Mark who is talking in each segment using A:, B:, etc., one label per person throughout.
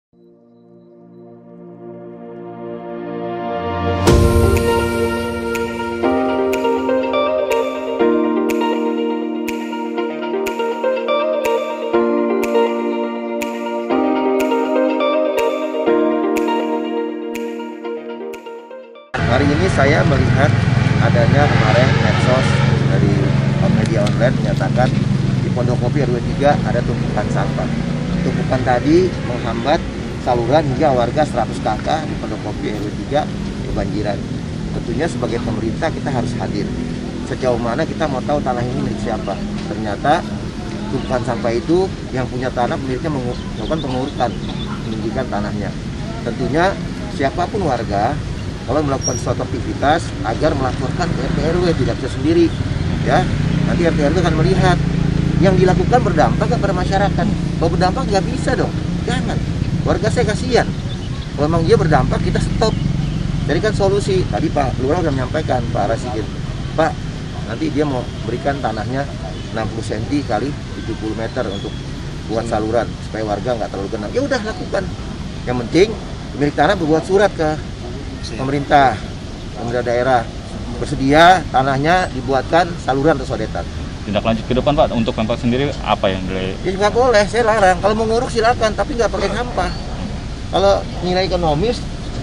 A: Hari ini saya melihat adanya kemarin medsos dari media online menyatakan di Pondokopi RW 3 ada tumpukan sampah. Tumpukan tadi menghambat saluran hingga warga 100 kakak di Pondokopi RW 3 kebanjiran. Tentunya sebagai pemerintah kita harus hadir. Sejauh mana kita mau tahu tanah ini milik siapa. Ternyata tumpukan sampah itu yang punya tanah pemiliknya melakukan pengurukan, meninggikan tanahnya. Tentunya siapapun warga kalau melakukan suatu aktivitas agar melaporkan ke RT RW, tidak bisa sendiri, ya. Nanti RT RW akan melihat yang dilakukan berdampak kepada masyarakat. Kalau berdampak nggak bisa dong, jangan. Warga saya kasihan. Kalau memang dia berdampak kita stop. Jadikan solusi. Tadi Pak Lurah sudah menyampaikan, Pak Rasikin, Pak, nanti dia mau berikan tanahnya 60 cm kali 70 meter untuk buat saluran supaya warga nggak terlalu genang. Ya udah lakukan. Yang penting pemilik tanah berbuat surat ke pemerintah daerah bersedia tanahnya dibuatkan saluran atau sodetan.
B: Tindak lanjut ke depan Pak, untuk Pemkot sendiri apa yang
A: Ya nggak boleh, saya larang. Kalau mau nguruk silakan, tapi nggak pakai sampah. Kalau nilai ekonomis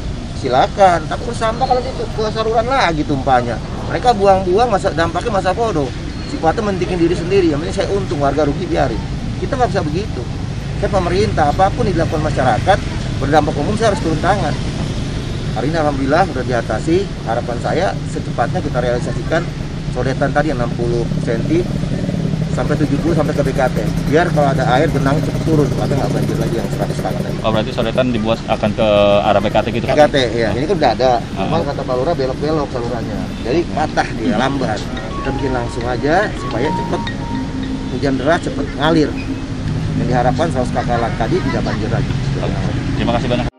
A: silakan, tapi sampah kalau itu ke saluran lagi tumpahnya. Mereka buang-buang, dampaknya masa bodoh. Sifatnya mentingin diri sendiri, yang penting saya untung, warga rugi biarin. Kita nggak bisa begitu. Saya pemerintah, apapun yang dilakukan masyarakat berdampak umum saya harus turun tangan. Hari ini alhamdulillah sudah diatasi. Harapan saya secepatnya kita realisasikan sodetan tadi yang 60 cm sampai 70 sampai ke BKT. Biar kalau ada air genang cepat turun, agar nggak banjir lagi yang 100 kakak tadi.
B: Oh, berarti sodetan dibuat akan ke arah BKT gitu Pak?
A: BKT ya, ini kan udah ada. Cuma kata Pak Lurah belok-belok salurannya. Jadi patah dia, lambat. Kita bikin langsung aja supaya cepat hujan deras cepat ngalir. Yang diharapkan 100 kakak tadi tidak banjir lagi.
B: Terima kasih banyak.